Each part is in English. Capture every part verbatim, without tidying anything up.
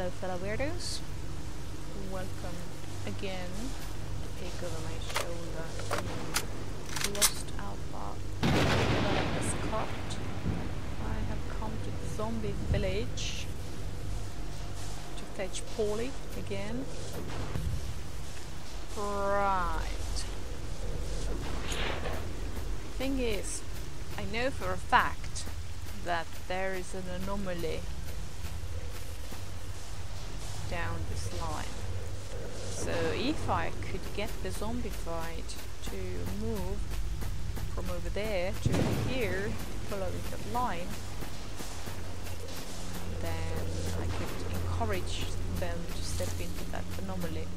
Hello fellow weirdos, welcome again to take over my shoulder in Lost Alpha Developers Cut. I have come to the zombie village to fetch Paulie again. Right. Thing is, I know for a fact that there is an anomaly down this line. So if I could get the zombie fight to move from over there to here, following that line, then I could encourage them to step into that anomaly.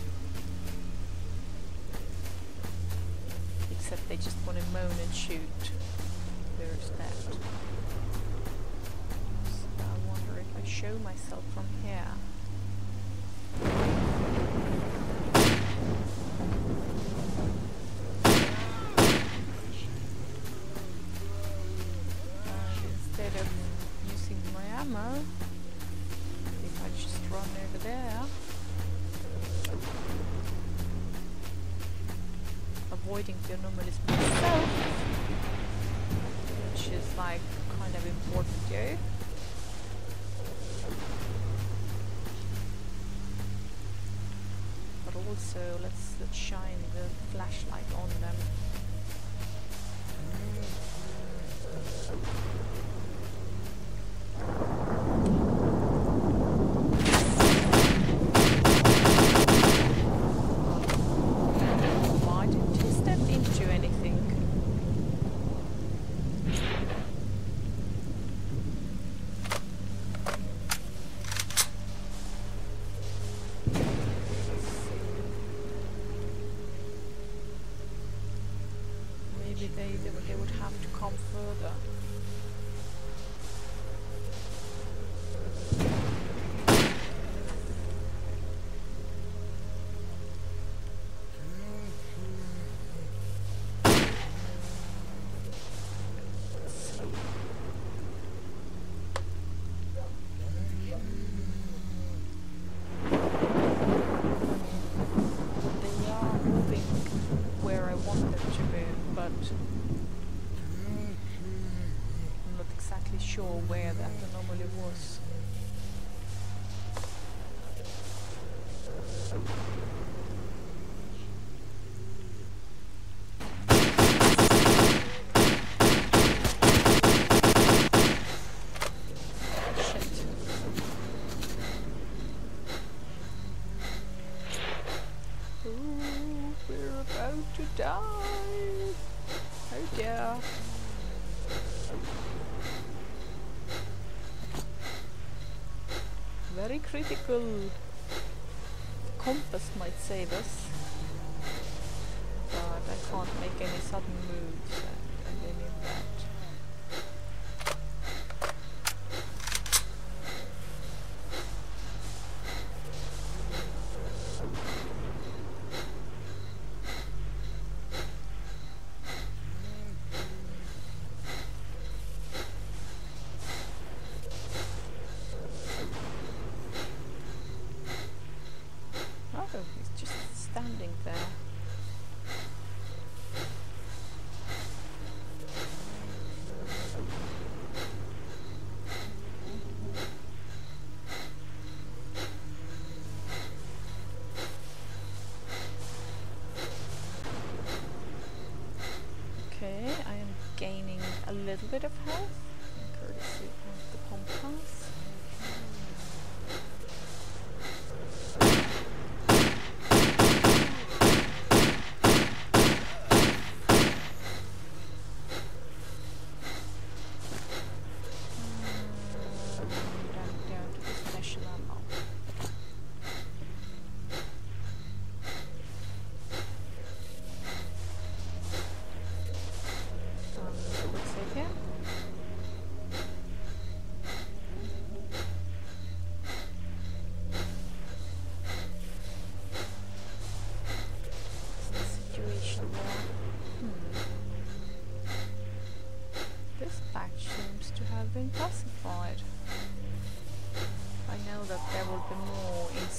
Except they just want to moan and shoot. There's that. So I wonder if I show myself from here. Instead of using my ammo, if I just run over there, avoiding the anomalies myself, which is like kind of important too. But also let's let's shine the flashlight on them. Why didn't he step into anything? Maybe they, they, would, they would have to come further. Sure where that anomaly was. Shit. Ooh, we're about to die. Oh dear. Very critical. Compass might save us, but I can't make any sudden moves and, and any of that. He's just standing there. Okay, I am gaining a little bit of health, courtesy of the compass.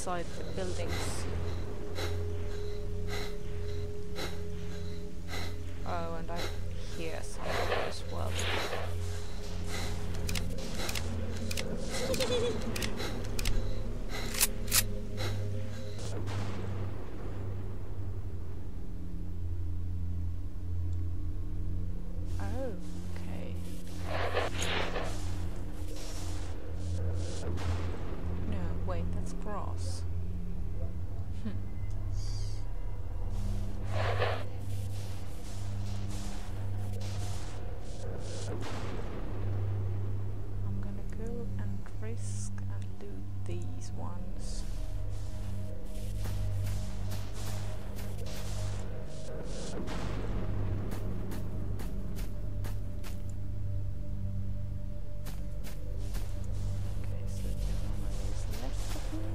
inside the buildings. Oh, and I hear something as well. Oh, okay. No, wait, that's grass. Hmm. I'm gonna go and risk and loot these ones. Okay, so the anomaly is left of me.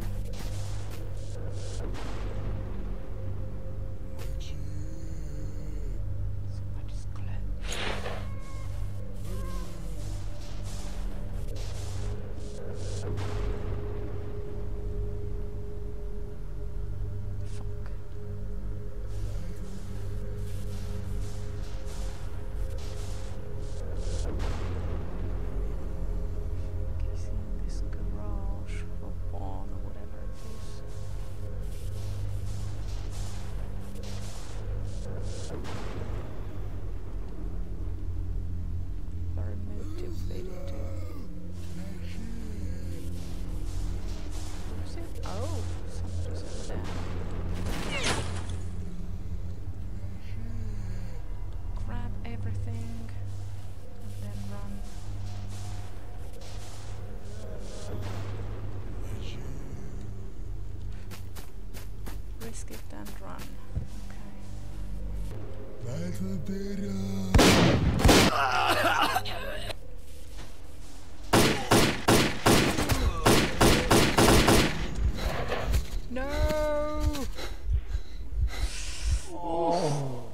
Somebody's close. Fuck. Okay, see in this garage or barn or whatever it is. Very motivated to. Who's it? Oh, somebody's over there. Grab everything and then run. Risk it and run. Okay. No! Oh.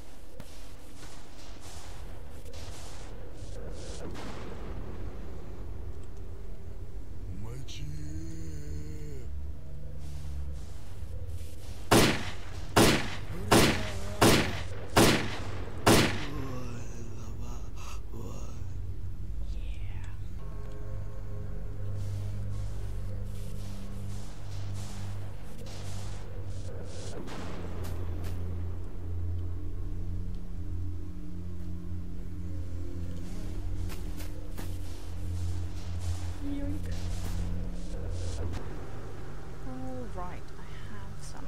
Alright, I have some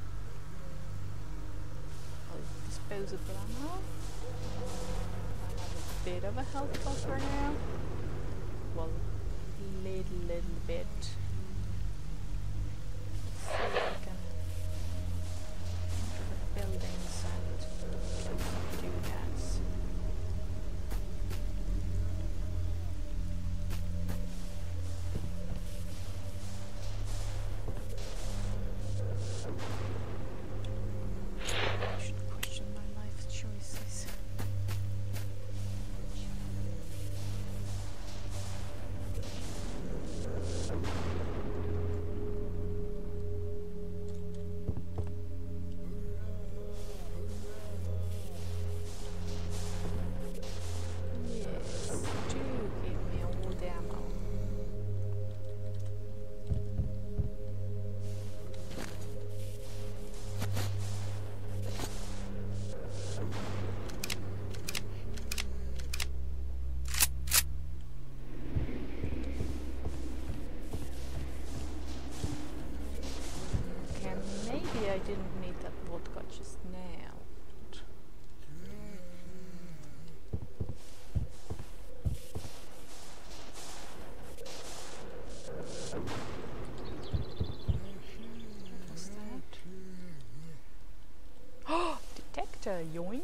oh, disposable ammo. I have a bit of a health buffer now. Well, little, little bit. Let's see if I can enter the buildings and get some doodads. I should question my life choices. Yes, do give me all the ammo. Okay, maybe I didn't need that vodka just now. What was that? Oh, detector, yoink!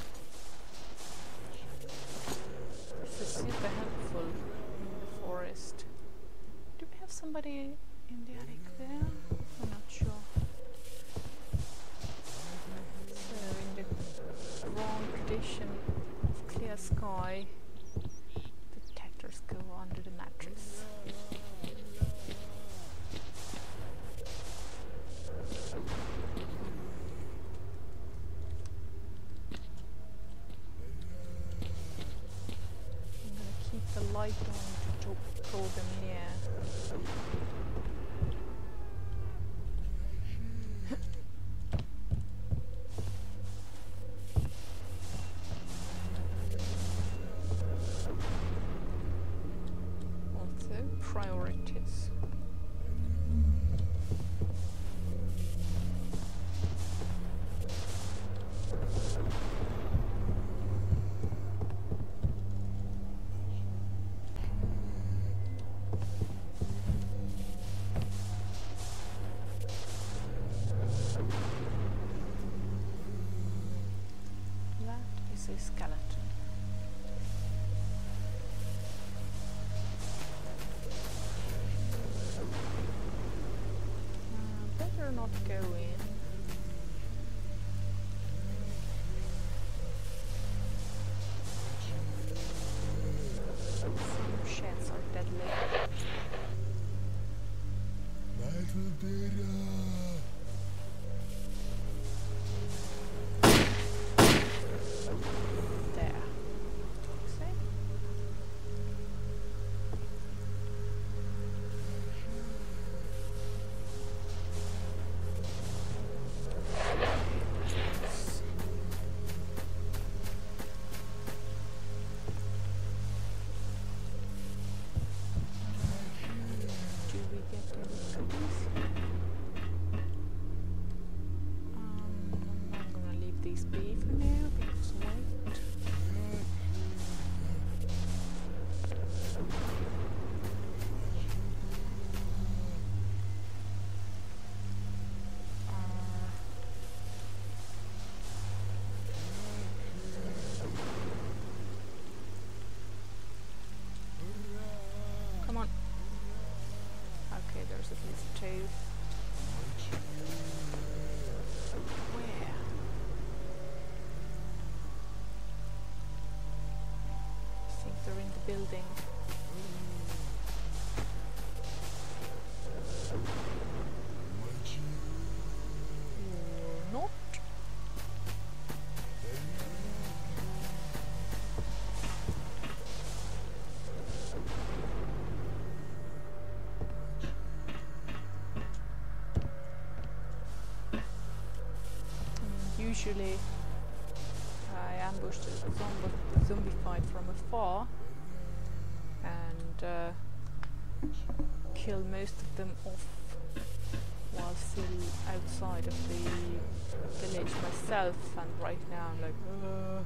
This is super helpful in the forest. Do we have somebody in the attic there? I'm not sure. So, in the wrong tradition of clear sky, the detectors go under the mattress. The light on to draw them near. Also, priorities. A skeleton. Uh, better not go in. Some sheds are deadly. There's at least two. Where? I think they're in the building. Or not. Usually I ambush the zombi, zombie fight from afar and uh, kill most of them off while still outside of the village myself, and right now I'm like uh.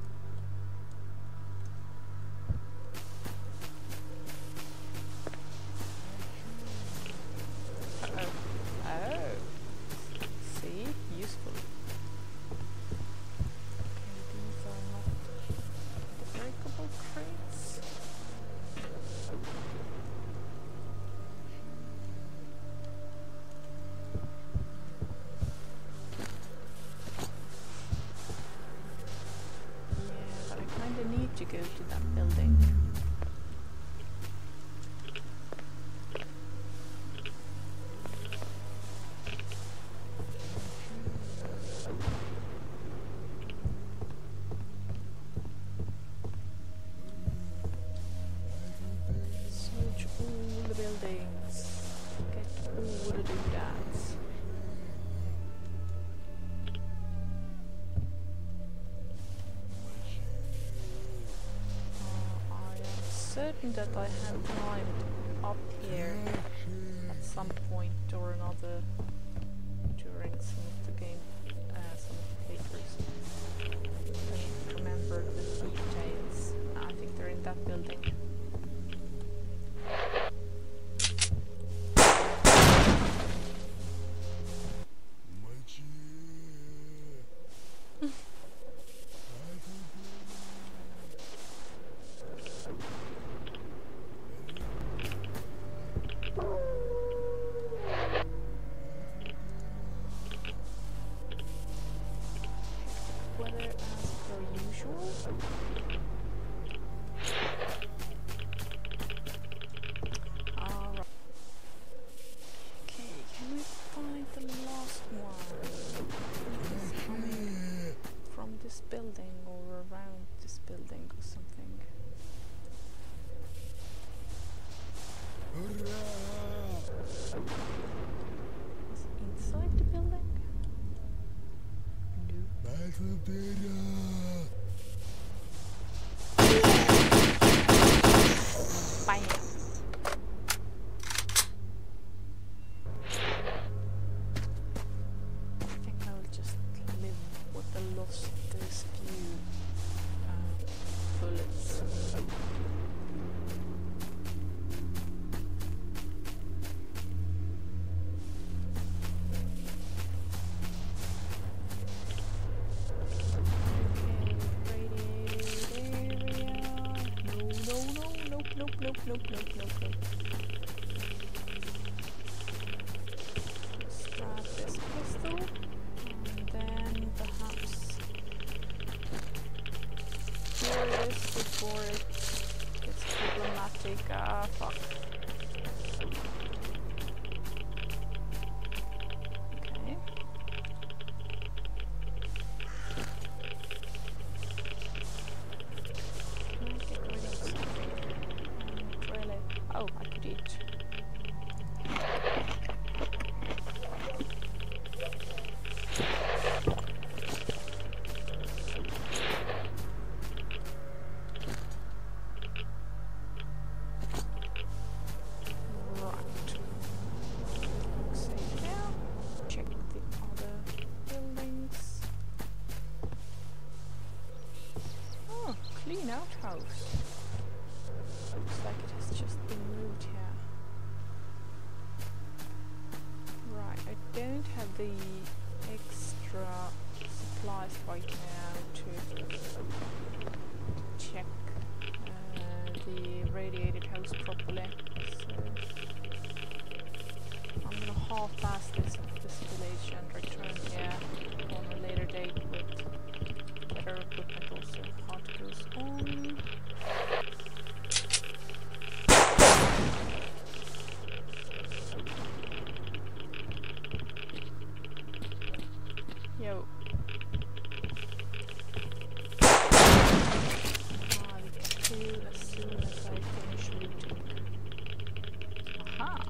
To go to that building. Search all the buildings. Get all the doodads. Certain that I have climbed up here at some point or another during some of the game, uh, some of the playthroughs. I don't remember the details. I think they're in that building. nope, nope, nope, nope. Let's grab this pistol, and then perhaps cure this before it gets problematic. Ah, fuck. Okay. Can I get rid of something? Um, really? Oh, I could eat. Outhouse. Looks like it has just been moved here. Right, I don't have the extra supplies right now to check uh, the radiated house properly. So I'm gonna half-pass this, this village and return here on a later date with better equipment also. Goes on. Yo. I'll kill as soon as I finish looting. Aha!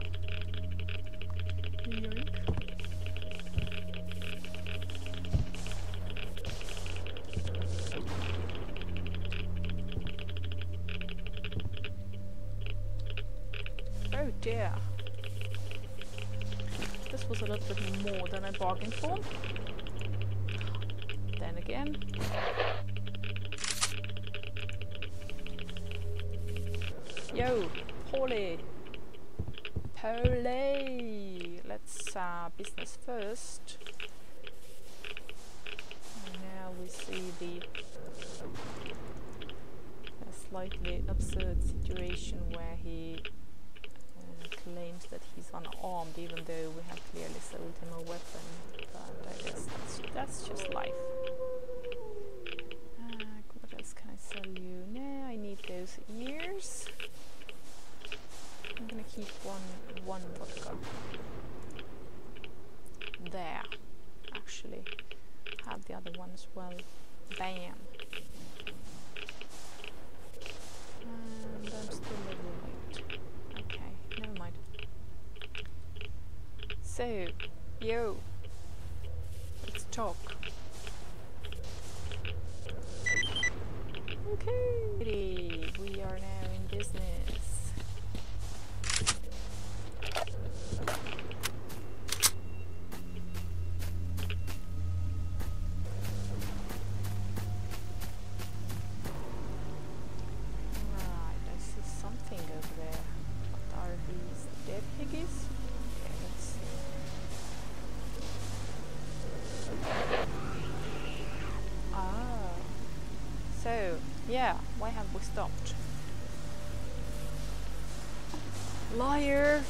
Yoink. Oh dear. This was a little bit more than I bargained for. Then again. Yo, Paulie. Paulie. Let's uh, business first. And now we see the a slightly absurd situation where he claims that he's unarmed, even though we have clearly sold him a weapon. But I guess that's, that's just life. Uh, what else can I sell you? No, I need those ears. I'm gonna keep one one vodka. There. Actually, have the other one as well. Bam. And I'm still overweight. Okay, never mind. So, yo, let's talk. Okay, we are now in business. Yeah, why have we stopped? Liar!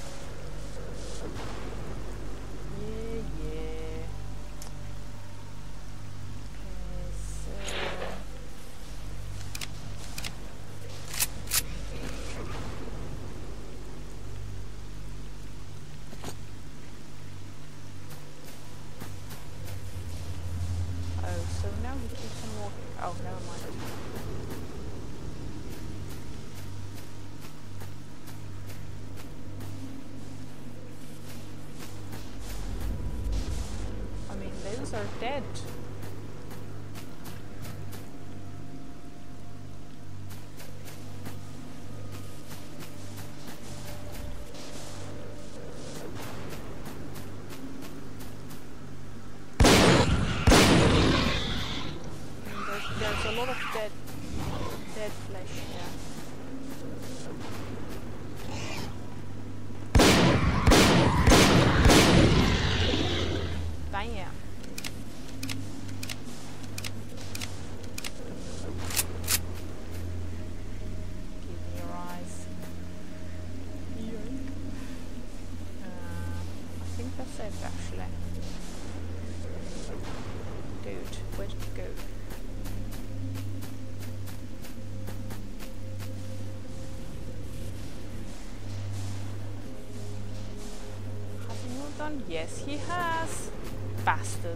Yeah, yeah. Okay, so... Oh, so now he keeps on walking. Oh, never mind. Are dead. There's, there's a lot of dead, dead flesh here. Bam. That's it, actually. Dude, where'd it go? Has he moved on? Yes, he has. Bastard.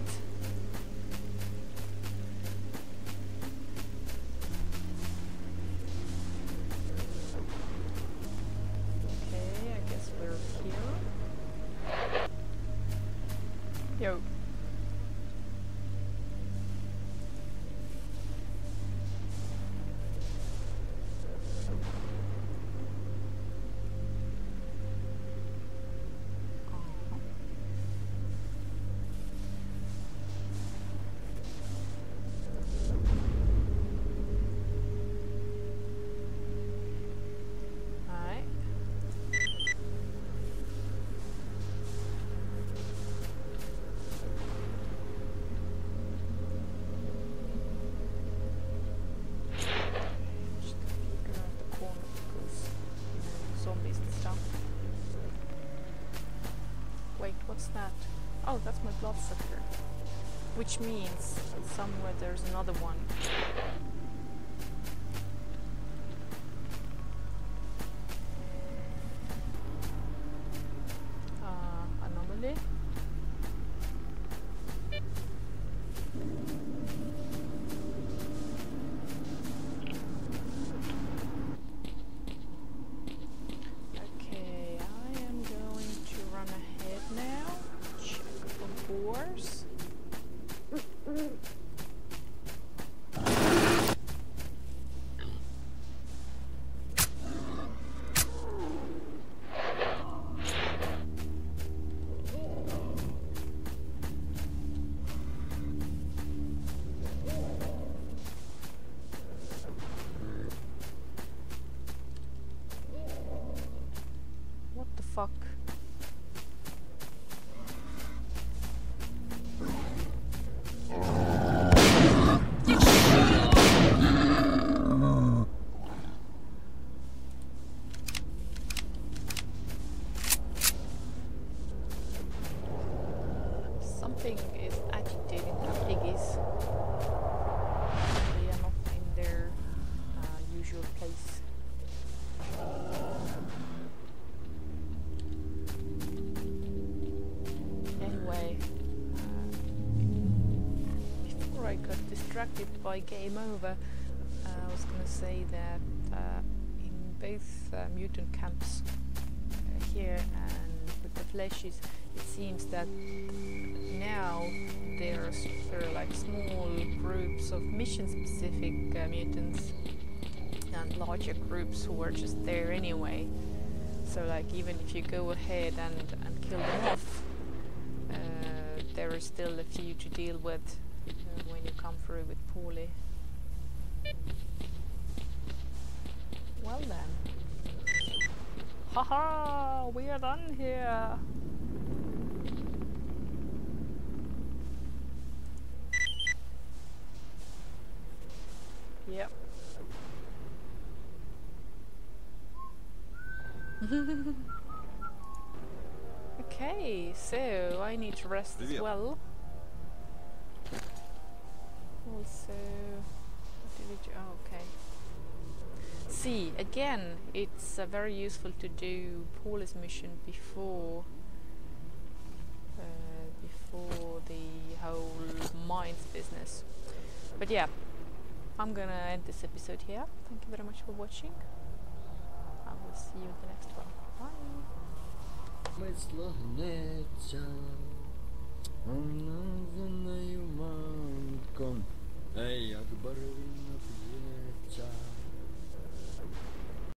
Yo. What's that? Oh, that's my bloodsucker. Which means somewhere there's another one. Uh, anomaly. Okay, I am going to run ahead now. Check for boars. What the fuck? Something is agitating the piggies. They are not in their uh, usual place. Anyway, uh, before I got distracted by game over, uh, I was gonna say that uh, in both uh, mutant camps uh, here and with the fleshies, it seems that now there are, there are like small groups of mission-specific uh, mutants and larger groups who are just there anyway. So like even if you go ahead and, and kill them off, uh, there are still a few to deal with uh, when you come through with Paulie. Well then. Haha! We are done here! Yep. Okay, so I need to rest as well. Also, what did we do? Oh, okay. See, again, it's uh, very useful to do Paulie's mission before uh, before the whole mines business. But yeah, I'm gonna end this episode here. Thank you very much for watching. I will see you in the next one. Bye!